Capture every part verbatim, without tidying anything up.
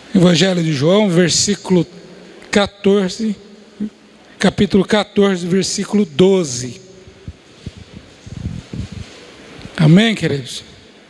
Evangelho de João, versículo quatorze, capítulo quatorze, versículo doze. Amém, queridos?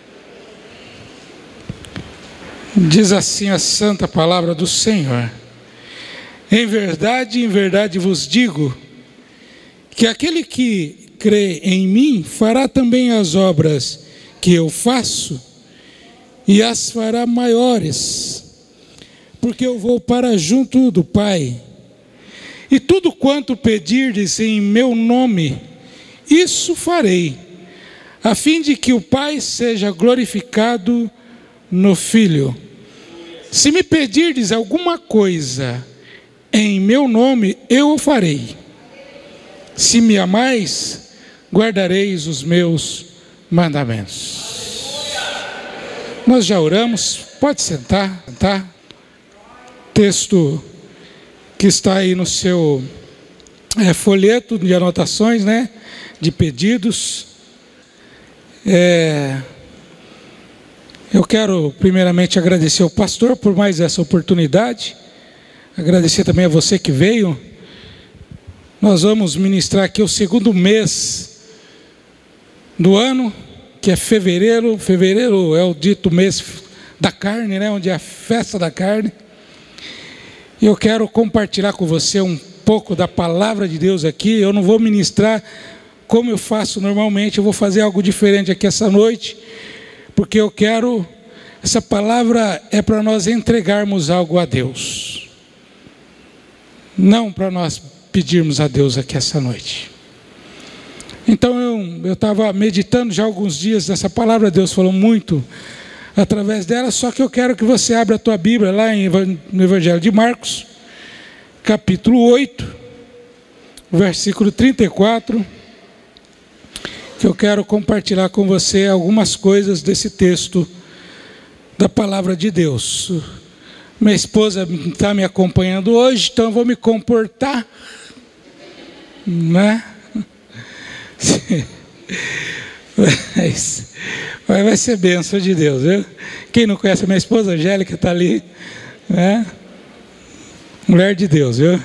Diz assim a santa palavra do Senhor: em verdade, em verdade vos digo, que aquele que crê em mim fará também as obras que eu faço, e as fará maiores, porque eu vou para junto do Pai. E tudo quanto pedirdes em meu nome, isso farei, a fim de que o Pai seja glorificado no Filho. Se me pedirdes alguma coisa em meu nome, eu o farei. Se me amais, guardareis os meus mandamentos. Nós já oramos, pode sentar, sentar. Texto que está aí no seu é, folheto de anotações, né, de pedidos. É, eu quero primeiramente agradecer ao pastor por mais essa oportunidade, agradecer também a você que veio. Nós vamos ministrar aqui o segundo mês do ano, que é fevereiro. Fevereiro é o dito mês da carne, né, onde é a festa da carne. E eu quero compartilhar com você um pouco da palavra de Deus aqui. Eu não vou ministrar como eu faço normalmente, eu vou fazer algo diferente aqui essa noite, porque eu quero, essa palavra é para nós entregarmos algo a Deus, não para nós pedirmos a Deus aqui essa noite. Então eu estava meditando já há alguns dias nessa palavra, Deus falou muito através dela, só que eu quero que você abra a tua Bíblia lá em, no Evangelho de Marcos, capítulo oito, versículo trinta e quatro, que eu quero compartilhar com você algumas coisas desse texto da palavra de Deus. Minha esposa está me acompanhando hoje, então eu vou me comportar, né? Mas vai ser bênção de Deus, viu? Quem não conhece a minha esposa, Angélica, está ali, né? Mulher de Deus, viu?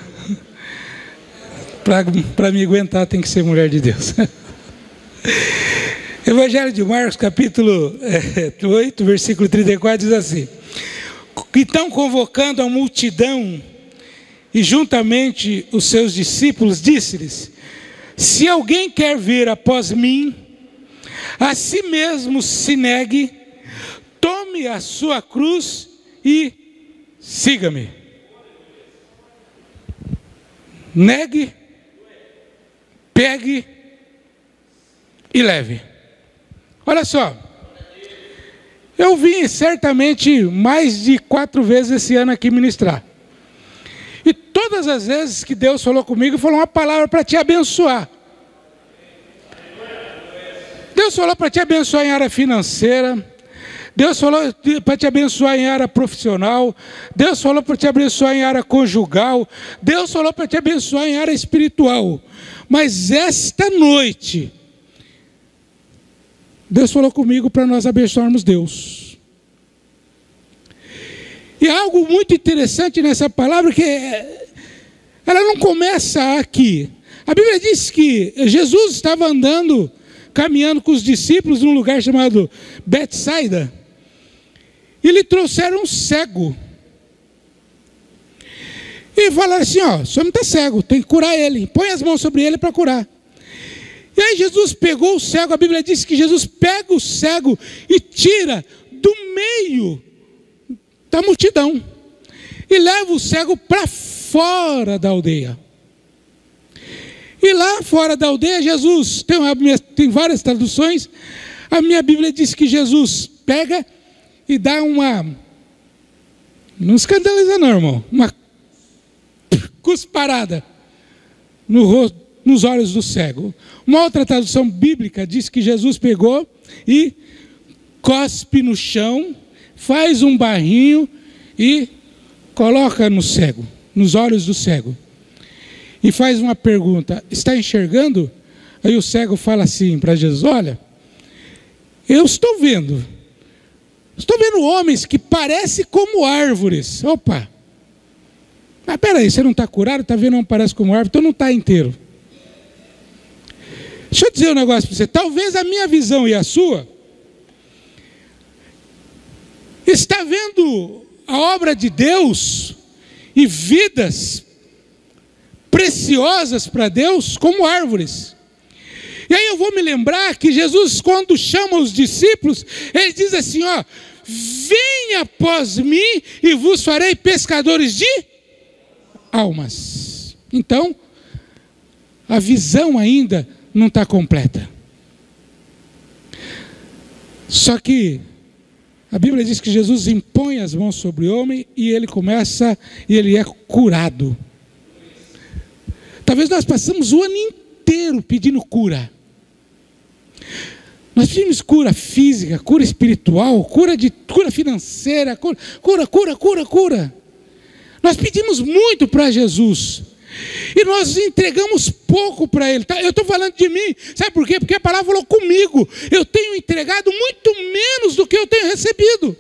Para me aguentar tem que ser mulher de Deus. Evangelho de Marcos, capítulo é, oito, versículo trinta e quatro, diz assim: então, convocando a multidão e juntamente os seus discípulos, disse-lhes: se alguém quer vir após mim, a si mesmo se negue, tome a sua cruz e siga-me. Negue, pegue e leve. Olha só, eu vim certamente mais de quatro vezes esse ano aqui ministrar. E todas as vezes que Deus falou comigo, falou uma palavra para te abençoar. Deus falou para te abençoar em área financeira. Deus falou para te abençoar em área profissional. Deus falou para te abençoar em área conjugal. Deus falou para te abençoar em área espiritual. Mas esta noite, Deus falou comigo para nós abençoarmos Deus. E algo muito interessante nessa palavra, que ela não começa aqui. A Bíblia diz que Jesus estava andando, caminhando com os discípulos num lugar chamado Betsaida, e lhe trouxeram um cego. E falaram assim: ó, o senhor não está cego, tem que curar ele, põe as mãos sobre ele para curar. E aí Jesus pegou o cego, a Bíblia diz que Jesus pega o cego e tira do meio da multidão, e leva o cego para fora da aldeia. E lá fora da aldeia, Jesus, tem, uma, tem várias traduções, a minha Bíblia diz que Jesus pega e dá uma, não escandaliza não, irmão, uma cusparada no rosto, nos olhos do cego. Uma outra tradução bíblica diz que Jesus pegou e cospe no chão, faz um barrinho e coloca no cego, nos olhos do cego. E faz uma pergunta: está enxergando? Aí o cego fala assim para Jesus: olha, eu estou vendo, Estou vendo homens que parecem como árvores. Opa! Mas peraí, você não está curado? Está vendo não parece como árvore? Então não está inteiro. Deixa eu dizer um negócio para você. Talvez a minha visão e a sua está vendo a obra de Deus e vidas preciosas para Deus como árvores. E aí eu vou me lembrar que Jesus, quando chama os discípulos, ele diz assim, ó, venha após mim e vos farei pescadores de almas. Então, a visão ainda não está completa. Só que a Bíblia diz que Jesus impõe as mãos sobre o homem e ele começa, e ele é curado. Talvez nós passamos o ano inteiro pedindo cura. Nós pedimos cura física, cura espiritual, cura, de, cura financeira, cura, cura, cura, cura, cura. Nós pedimos muito para Jesus. E nós entregamos pouco para Ele. Eu estou falando de mim. Sabe por quê? Porque a palavra falou comigo. Eu tenho entregado muito menos do que eu tenho recebido.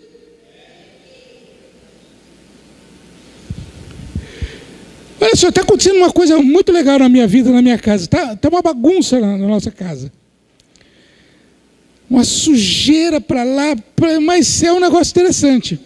Olha só, está acontecendo uma coisa muito legal na minha vida, na minha casa. Está tá uma bagunça na, na nossa casa. Uma sujeira para lá, pra, mas é um negócio interessante.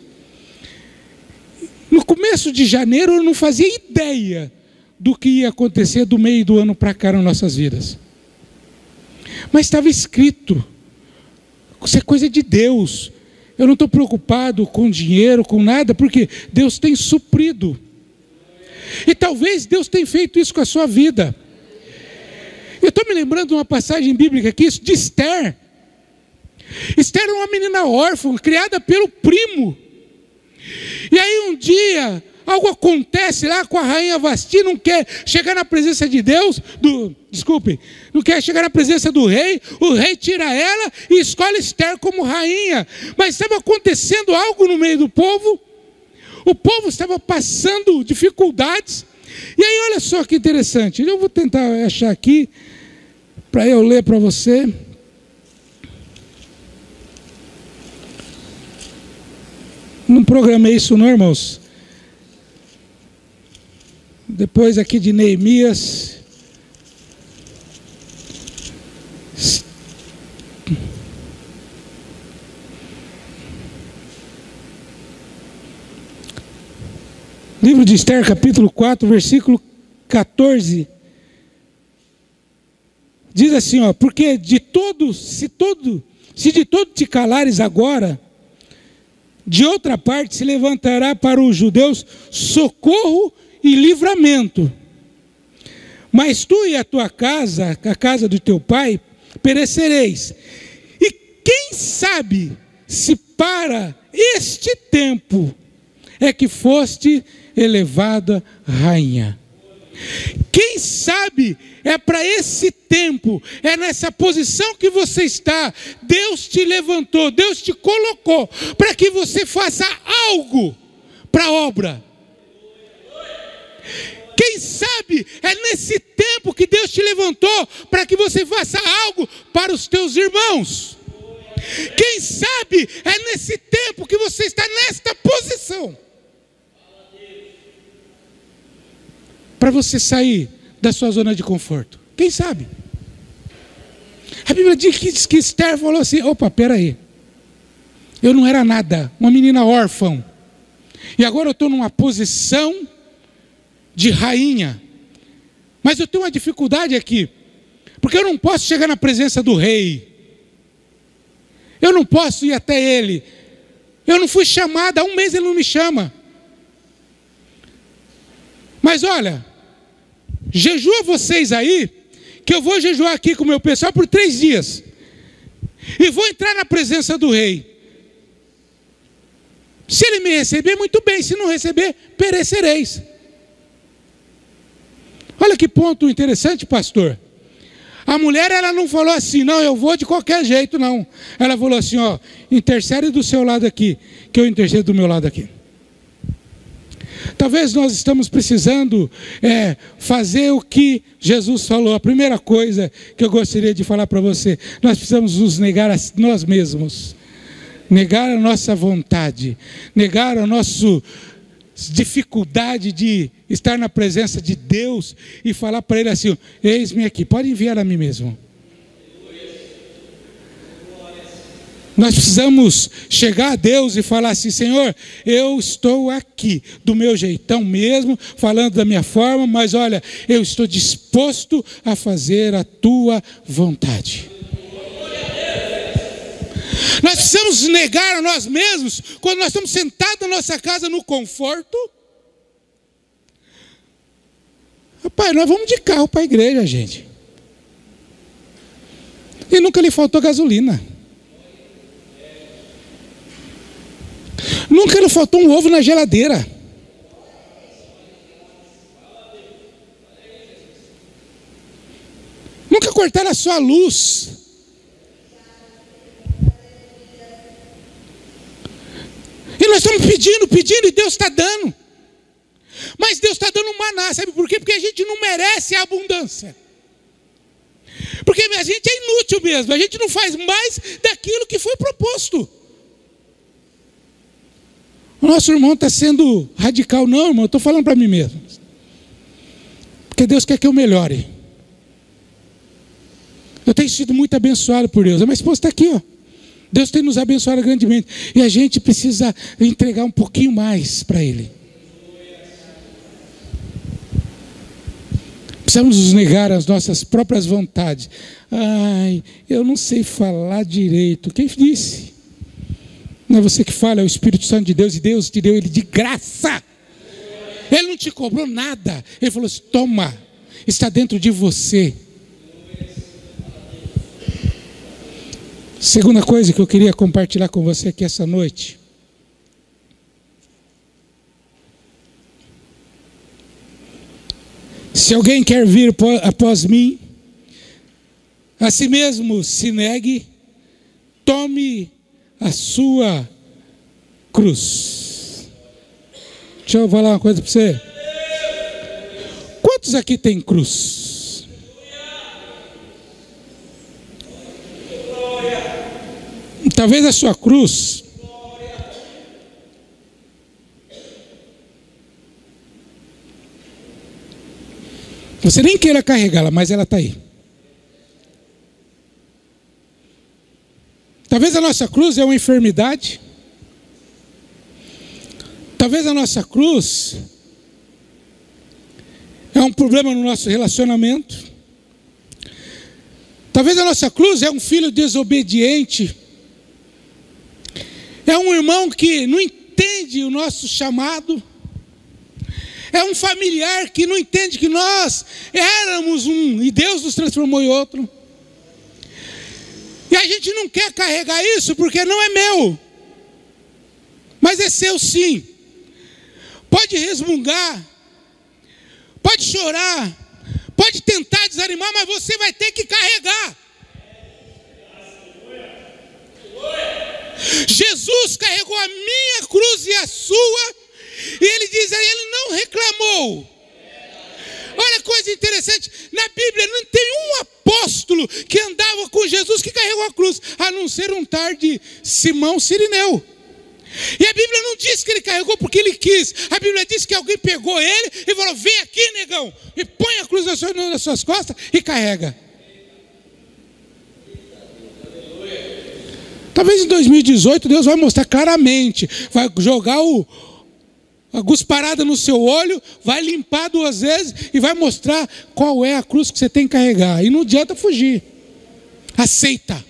No começo de janeiro eu não fazia ideia do que ia acontecer do meio do ano para cá nas nossas vidas. Mas estava escrito. Isso é coisa de Deus. Eu não estou preocupado com dinheiro, com nada, porque Deus tem suprido. E talvez Deus tenha feito isso com a sua vida. Eu estou me lembrando de uma passagem bíblica aqui, de Esther. Esther era uma menina órfã, criada pelo primo. E aí um dia, algo acontece lá com a rainha Vasti, não quer chegar na presença de Deus, do, desculpe, não quer chegar na presença do rei, o rei tira ela e escolhe Esther como rainha. Mas estava acontecendo algo no meio do povo, o povo estava passando dificuldades, e aí olha só que interessante, eu vou tentar achar aqui, para eu ler para você. Não programei isso não, irmãos. Depois aqui de Neemias. Livro de Esther, capítulo quatro, versículo quatorze. Diz assim, ó, porque de todo, se todo, se de todo te calares agora, de outra parte se levantará para os judeus socorro e livramento. Mas tu e a tua casa, a casa do teu pai, perecereis. E quem sabe se para este tempo é que foste elevada rainha. Quem sabe é para esse tempo, é nessa posição que você está, Deus te levantou, Deus te colocou, para que você faça algo para a obra. Quem sabe é nesse tempo que Deus te levantou, para que você faça algo para os teus irmãos. Quem sabe é nesse tempo que você está nesta posição, para você sair da sua zona de conforto. Quem sabe? A Bíblia diz que, diz que Esther falou assim, opa, peraí, eu não era nada, uma menina órfã, e agora eu estou numa posição de rainha, mas eu tenho uma dificuldade aqui, porque eu não posso chegar na presença do rei, eu não posso ir até ele, eu não fui chamada, há um mês ele não me chama, mas olha, jejua vocês aí, que eu vou jejuar aqui com o meu pessoal por três dias. E vou entrar na presença do rei. Se ele me receber, muito bem. Se não receber, perecereis. Olha que ponto interessante, pastor. A mulher, ela não falou assim, não, eu vou de qualquer jeito, não. Ela falou assim, ó, intercede do seu lado aqui, que eu intercedo do meu lado aqui. Talvez nós estamos precisando é, fazer o que Jesus falou. A primeira coisa que eu gostaria de falar para você, nós precisamos nos negar a nós mesmos. negar a nossa vontade, negar a nossa dificuldade de estar na presença de Deus e falar para Ele assim: eis-me aqui, pode enviar a mim mesmo. Nós precisamos chegar a Deus e falar assim: Senhor, eu estou aqui, do meu jeitão mesmo, falando da minha forma, mas olha, eu estou disposto a fazer a tua vontade. Nós precisamos negar a nós mesmos, quando nós estamos sentados na nossa casa no conforto. Rapaz, nós vamos de carro para a igreja, gente. E nunca lhe faltou gasolina. Nunca lhe faltou um ovo na geladeira. Nunca cortaram a sua luz. E nós estamos pedindo, pedindo, e Deus está dando. Mas Deus está dando um maná, sabe por quê? Porque a gente não merece a abundância. Porque a gente é inútil mesmo, a gente não faz mais daquilo que foi proposto. O nosso irmão está sendo radical. Não, irmão, eu estou falando para mim mesmo. Porque Deus quer que eu melhore. Eu tenho sido muito abençoado por Deus. A minha esposa está aqui, ó. Deus tem nos abençoado grandemente. E a gente precisa entregar um pouquinho mais para Ele. Precisamos nos negar as nossas próprias vontades. Ai, eu não sei falar direito. Quem disse? Não é você que fala, é o Espírito Santo de Deus. E Deus te deu Ele de graça. Ele não te cobrou nada. Ele falou assim: toma, está dentro de você. Segunda coisa que eu queria compartilhar com você aqui essa noite. Se alguém quer vir após mim, a si mesmo se negue, tome a sua cruz. Deixa eu falar uma coisa para você. Quantos aqui tem cruz? Talvez a sua cruz você nem queira carregá-la, mas ela está aí. Talvez a nossa cruz é uma enfermidade. Talvez a nossa cruz é um problema no nosso relacionamento. Talvez a nossa cruz é um filho desobediente. É um irmão que não entende o nosso chamado. É um familiar que não entende que nós éramos um e Deus nos transformou em outro. E a gente não quer carregar isso porque não é meu. Mas é seu sim. Pode resmungar. Pode chorar. Pode tentar desanimar, mas você vai ter que carregar. Jesus carregou a minha cruz e a sua, e ele diz aí, ele não reclamou. Olha coisa interessante, na Bíblia não tem um apóstolo que andava com Jesus que carregou a cruz, a não ser um tal de Simão Cirineu. E a Bíblia não diz que ele carregou porque ele quis. A Bíblia diz que alguém pegou ele e falou: vem aqui, negão, e põe a cruz nas suas, nas suas costas e carrega. Talvez em dois mil e dezoito Deus vai mostrar claramente, vai jogar o, a gusparada no seu olho, vai limpar duas vezes e vai mostrar qual é a cruz que você tem que carregar. E não adianta fugir. Aceita.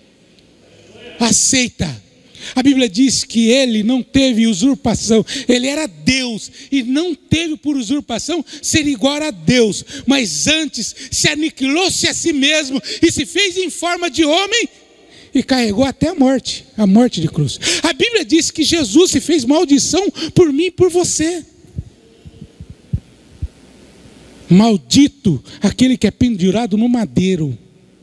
Aceita. A Bíblia diz que ele não teve usurpação. Ele era Deus e não teve por usurpação ser igual a Deus. Mas antes se aniquilou-se a si mesmo e se fez em forma de homem e carregou até a morte, a morte de cruz. A Bíblia diz que Jesus se fez maldição por mim e por você. Maldito aquele que é pendurado no madeiro.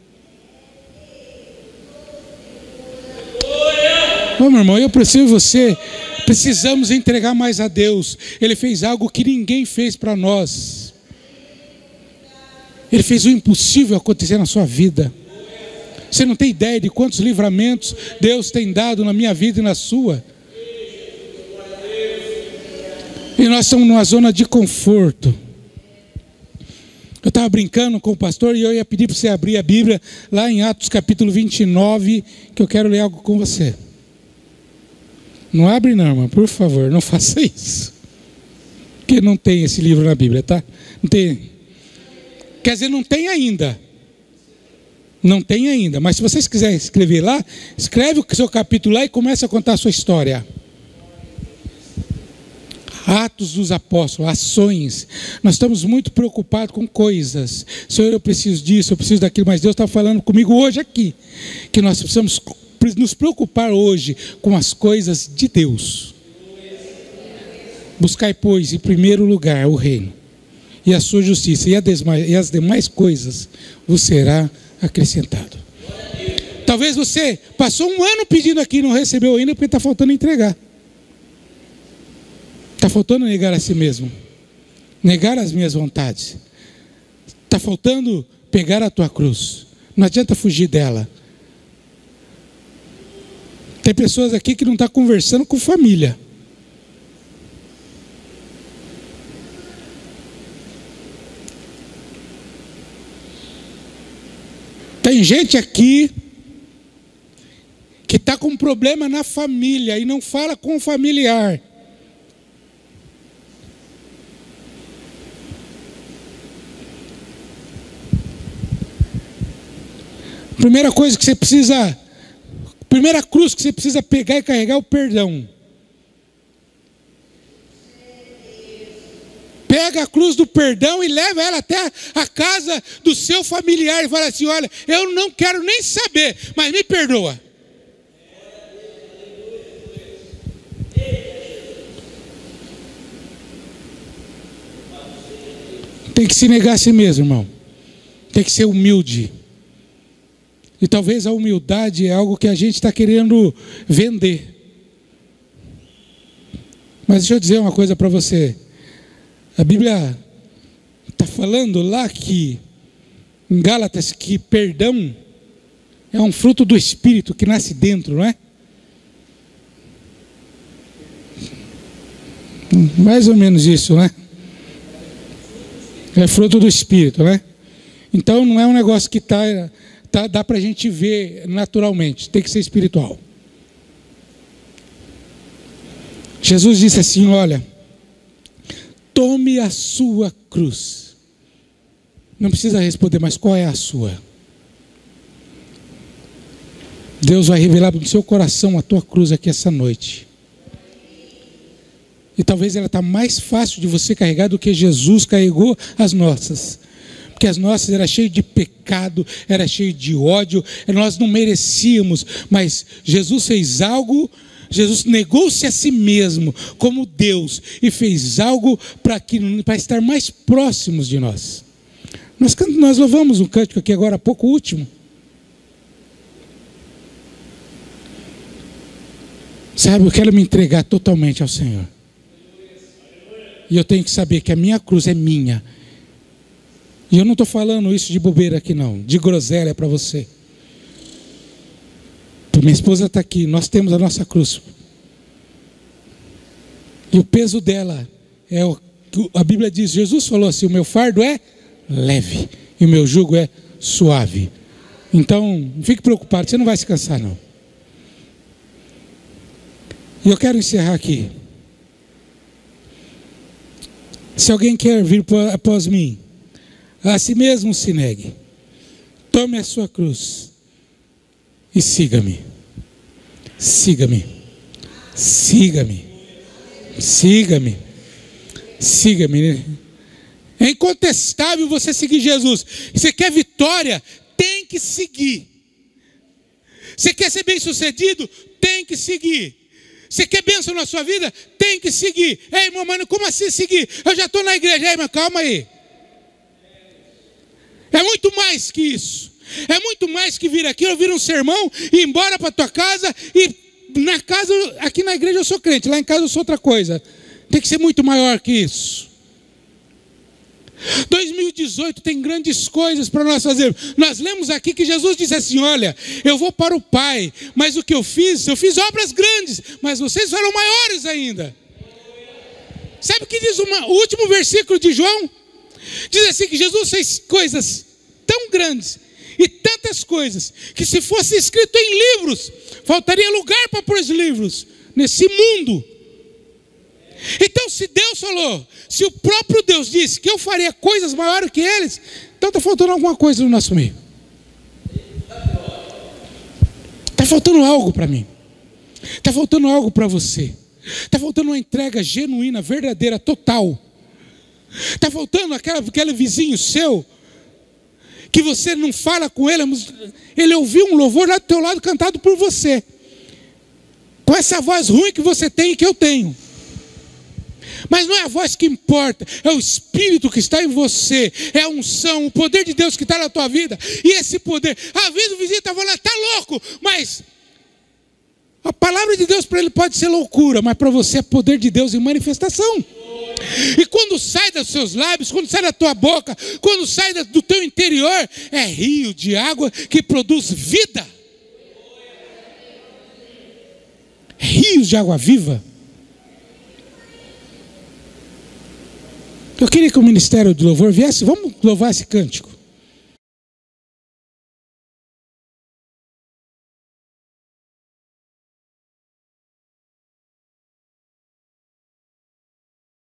Ô meu irmão, eu preciso você, precisamos entregar mais a Deus. Ele fez algo que ninguém fez para nós. Ele fez o impossível acontecer na sua vida. Você não tem ideia de quantos livramentos Deus tem dado na minha vida e na sua. E nós estamos numa zona de conforto. Eu estava brincando com o pastor e eu ia pedir para você abrir a Bíblia lá em Atos capítulo vinte e nove, que eu quero ler algo com você. Não abre não, irmão, por favor, não faça isso. Porque não tem esse livro na Bíblia, tá? Não tem. Quer dizer, não tem ainda. Não tem ainda, mas se vocês quiserem escrever lá, escreve o seu capítulo lá e começa a contar a sua história. Atos dos apóstolos, ações. Nós estamos muito preocupados com coisas. Senhor, eu preciso disso, eu preciso daquilo, mas Deus está falando comigo hoje aqui, que nós precisamos nos preocupar hoje com as coisas de Deus. Buscai, pois, em primeiro lugar o reino e a sua justiça, e as demais coisas vos será acrescentado. Talvez você passou um ano pedindo aqui e não recebeu ainda porque está faltando entregar. Está faltando negar a si mesmo, negar as minhas vontades. Está faltando pegar a tua cruz. Não adianta fugir dela. Tem pessoas aqui que não estão conversando com família. Tem gente aqui que está com um problema na família e não fala com o familiar. Primeira coisa que você precisa, primeira cruz que você precisa pegar e carregar é o perdão. Pega a cruz do perdão e leva ela até a casa do seu familiar e fala assim: olha, eu não quero nem saber, mas me perdoa. Tem que se negar a si mesmo, irmão. Tem que ser humilde. E talvez a humildade é algo que a gente está querendo vender. Mas deixa eu dizer uma coisa para você. A Bíblia está falando lá que, em Gálatas, que perdão é um fruto do Espírito que nasce dentro, não é? Mais ou menos isso, né? É fruto do Espírito, né? Então não é um negócio que está... Tá, dá para a gente ver naturalmente, tem que ser espiritual. Jesus disse assim: olha, tome a sua cruz. Não precisa responder, mas qual é a sua? Deus vai revelar no seu coração a tua cruz aqui essa noite. E talvez ela está mais fácil de você carregar do que Jesus carregou as nossas. Porque as nossas eram cheias de pecado, era cheio de ódio, nós não merecíamos, mas Jesus fez algo, Jesus negou-se a si mesmo como Deus e fez algo para que, para estar mais próximos de nós. Nós, nós louvamos um cântico aqui agora há pouco, o último. Sabe, eu quero me entregar totalmente ao Senhor. E eu tenho que saber que a minha cruz é minha. E eu não estou falando isso de bobeira aqui não, de groselha para você. Minha esposa está aqui, nós temos a nossa cruz. E o peso dela, é o, a Bíblia diz, Jesus falou assim: o meu fardo é leve e o meu jugo é suave. Então, não fique preocupado, você não vai se cansar não. E eu quero encerrar aqui. Se alguém quer vir após mim, a si mesmo se negue, tome a sua cruz e siga-me, siga-me, siga-me, siga-me, siga-me. É incontestável você seguir Jesus. Você quer vitória? Tem que seguir. Você quer ser bem sucedido? Tem que seguir. Você quer bênção na sua vida? Tem que seguir. Ei, irmão, mano, como assim seguir? Eu já estou na igreja. Ei, mas calma aí. É muito mais que isso. É muito mais que vir aqui, ouvir um sermão, ir embora para a tua casa e na casa, aqui na igreja eu sou crente, lá em casa eu sou outra coisa. Tem que ser muito maior que isso. dois mil e dezoito tem grandes coisas para nós fazermos. Nós lemos aqui que Jesus disse assim: olha, eu vou para o Pai, mas o que eu fiz, eu fiz obras grandes, mas vocês farão maiores ainda. Sabe o que diz uma, o último versículo de João? Diz assim que Jesus fez coisas tão grandes e tantas coisas, que se fosse escrito em livros, faltaria lugar para pôr os livros nesse mundo. Então, se Deus falou, se o próprio Deus disse que eu faria coisas maiores que eles, então está faltando alguma coisa no nosso meio. Está faltando algo para mim. Está faltando algo para você. Está faltando uma entrega genuína, verdadeira, total. Está faltando aquela, aquele vizinho seu, que você não fala com ele, mas ele ouviu um louvor lá do teu lado cantado por você, com essa voz ruim que você tem e que eu tenho. Mas não é a voz que importa, é o Espírito que está em você, é a unção, o poder de Deus que está na tua vida. E esse poder, às vezes o vizinho está falando, está louco, mas a palavra de Deus para ele pode ser loucura, mas para você é poder de Deus em manifestação. E quando sai dos seus lábios, quando sai da tua boca, quando sai do teu interior, é rio de água que produz vida. Rios de água viva. Eu queria que o ministério do louvor viesse, vamos louvar esse cântico.